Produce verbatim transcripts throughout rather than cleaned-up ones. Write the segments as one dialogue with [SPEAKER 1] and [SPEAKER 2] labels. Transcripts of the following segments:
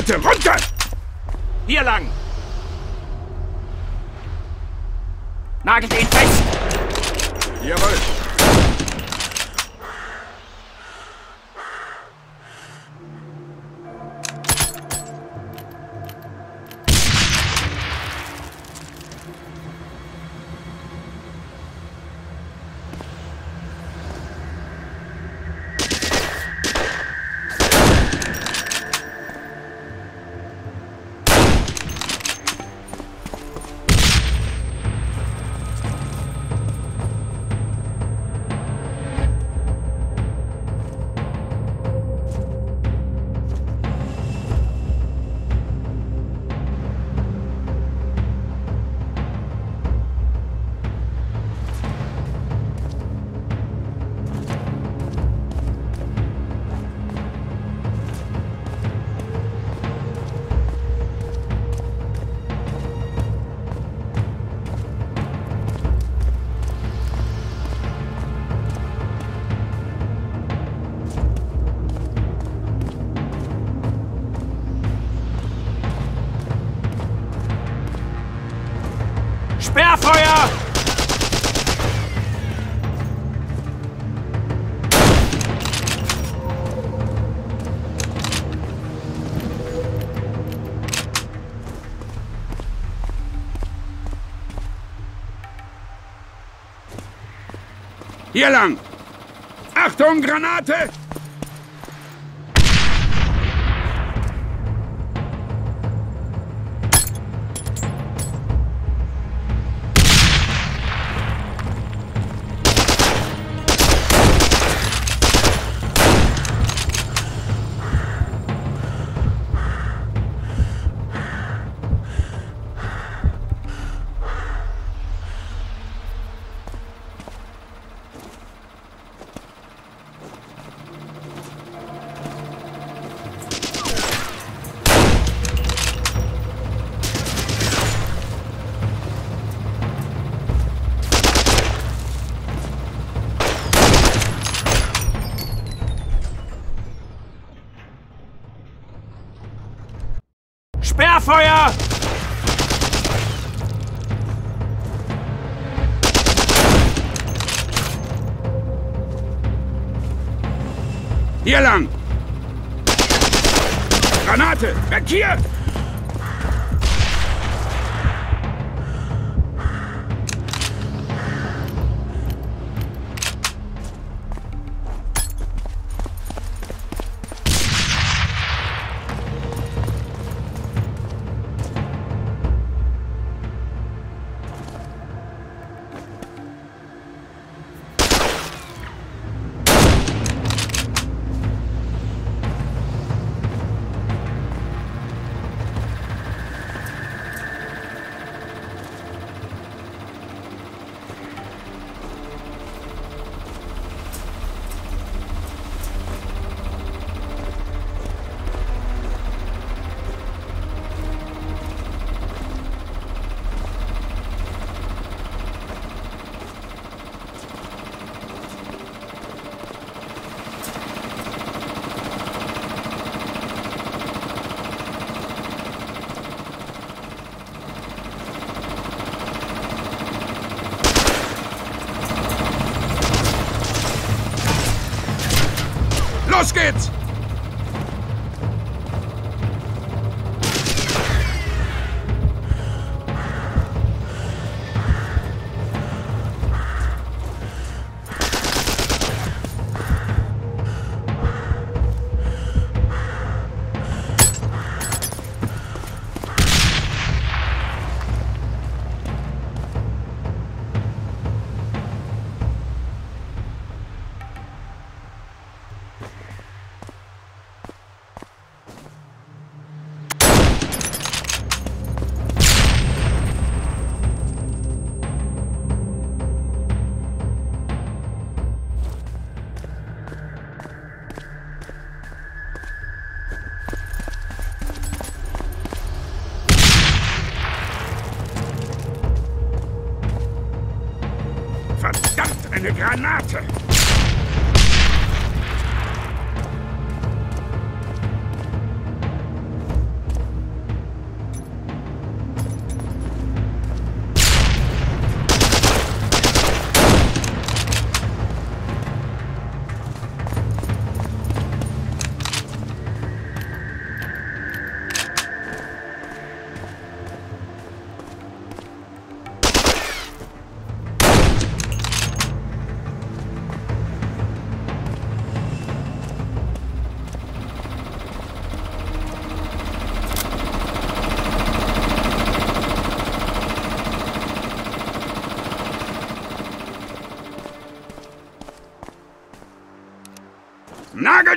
[SPEAKER 1] Granate, runter!
[SPEAKER 2] Hier lang! Nagelt ihn fest!
[SPEAKER 1] Jawohl!
[SPEAKER 2] Sperrfeuer!
[SPEAKER 1] Hier lang! Achtung, Granate!
[SPEAKER 2] Sperrfeuer!
[SPEAKER 1] Hier lang! Granate! Weg hier! Los geht's! Verdammt, eine Granate!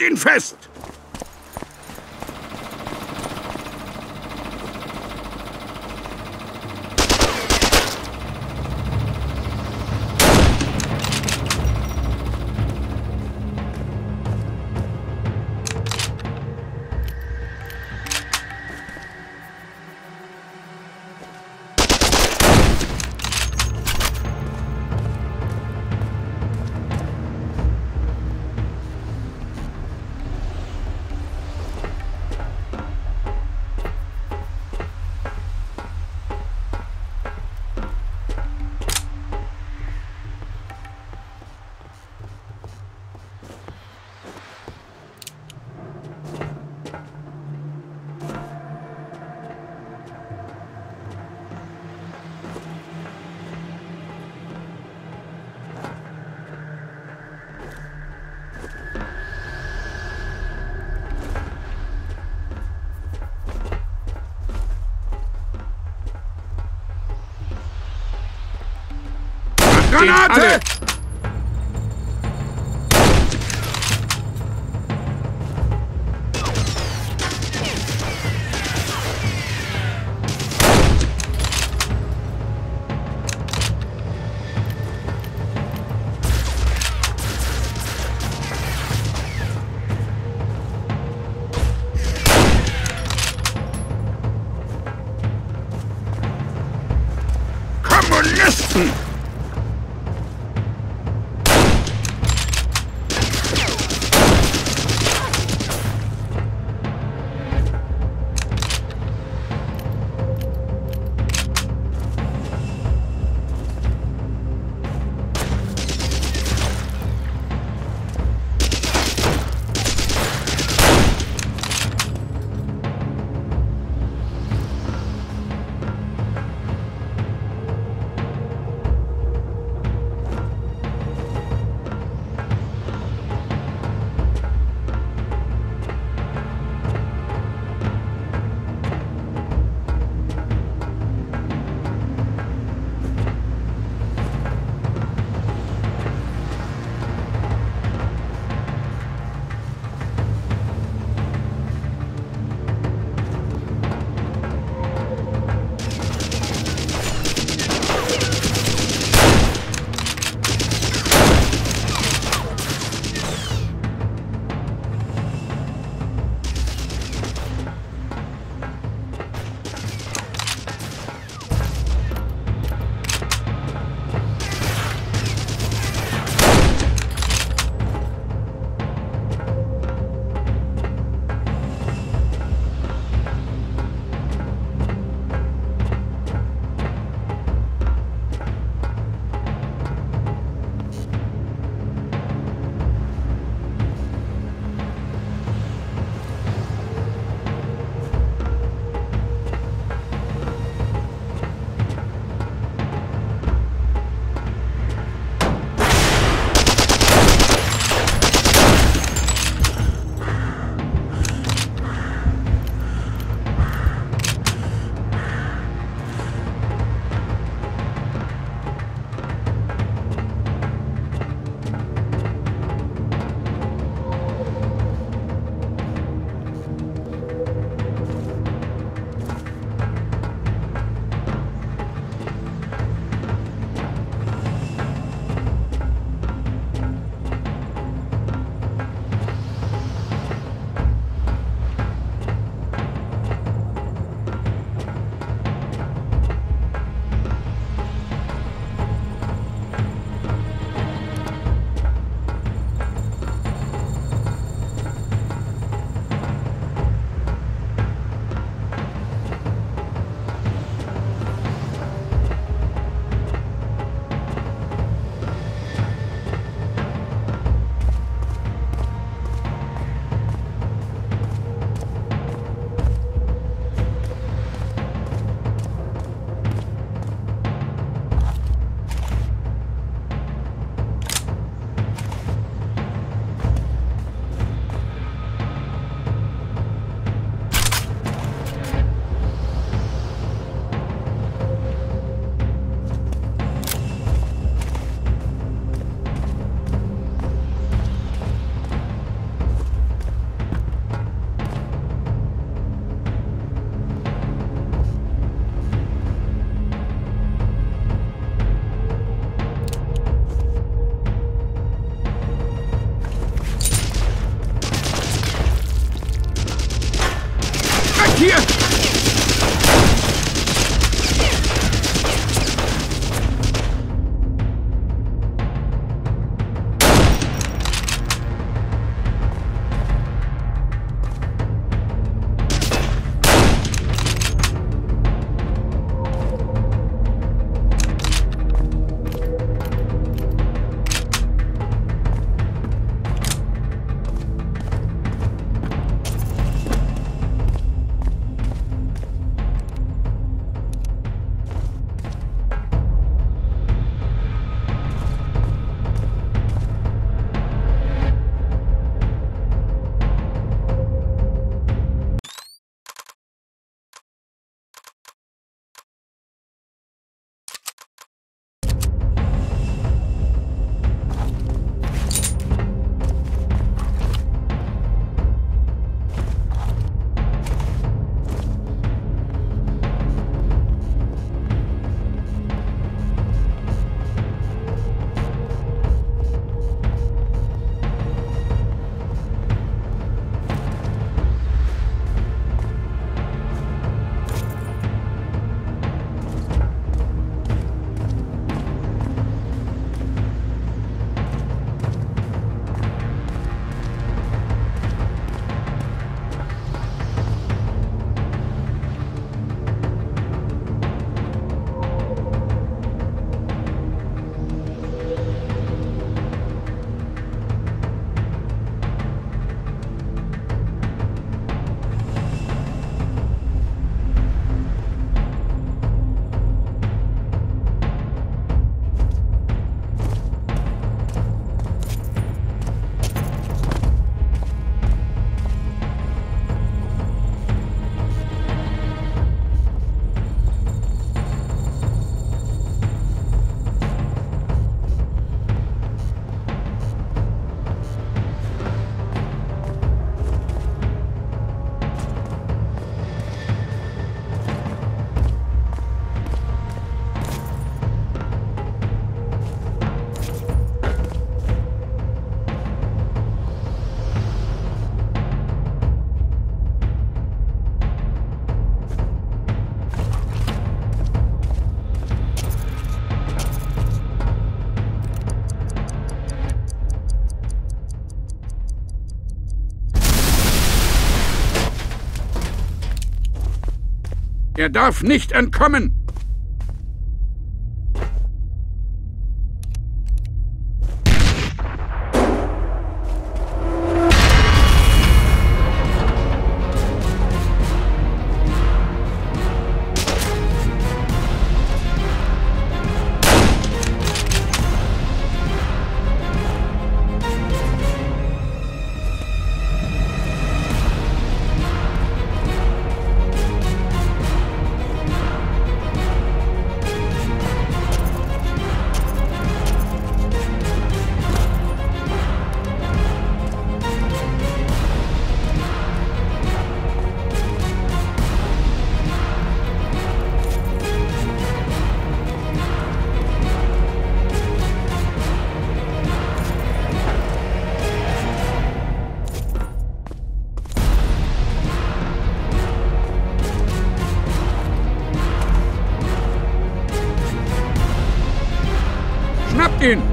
[SPEAKER 1] Halt ihn fest! Granate! Kommunisten! Hier! Er darf nicht entkommen! Schnappt ihn!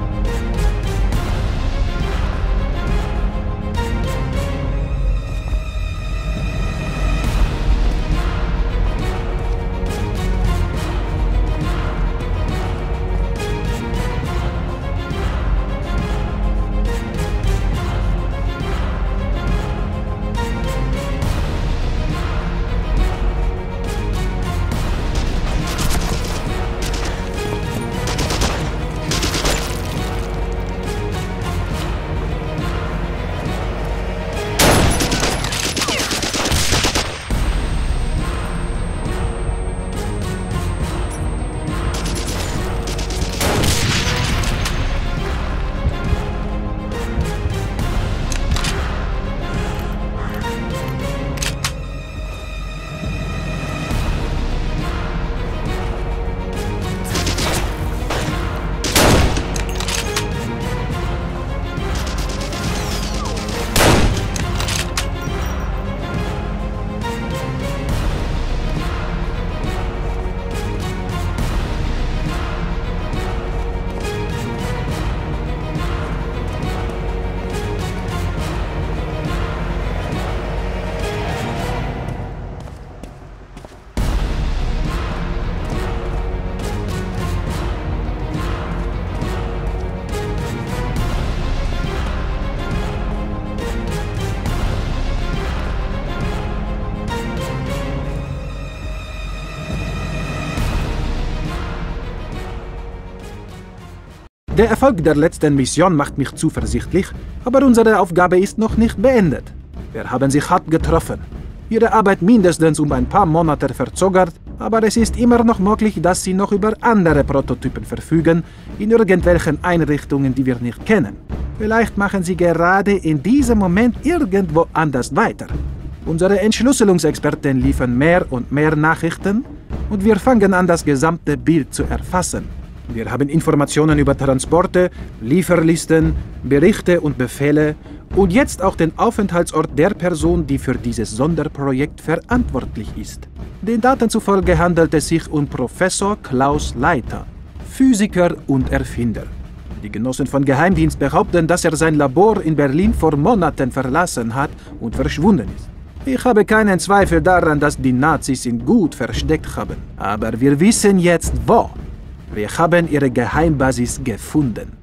[SPEAKER 3] Der Erfolg der letzten Mission macht mich zuversichtlich, aber unsere Aufgabe ist noch nicht beendet. Wir haben sie hart getroffen. Ihre Arbeit mindestens um ein paar Monate verzögert, aber es ist immer noch möglich, dass sie noch über andere Prototypen verfügen, in irgendwelchen Einrichtungen, die wir nicht kennen. Vielleicht machen sie gerade in diesem Moment irgendwo anders weiter. Unsere Entschlüsselungsexperten liefern mehr und mehr Nachrichten und wir fangen an, das gesamte Bild zu erfassen. Wir haben Informationen über Transporte, Lieferlisten, Berichte und Befehle und jetzt auch den Aufenthaltsort der Person, die für dieses Sonderprojekt verantwortlich ist. Den Daten zufolge handelt es sich um Professor Klaus Leiter, Physiker und Erfinder. Die Genossen von Geheimdienst behaupten, dass er sein Labor in Berlin vor Monaten verlassen hat und verschwunden ist. Ich habe keinen Zweifel daran, dass die Nazis ihn gut versteckt haben. Aber wir wissen jetzt wo. Wir haben ihre Geheimbasis gefunden.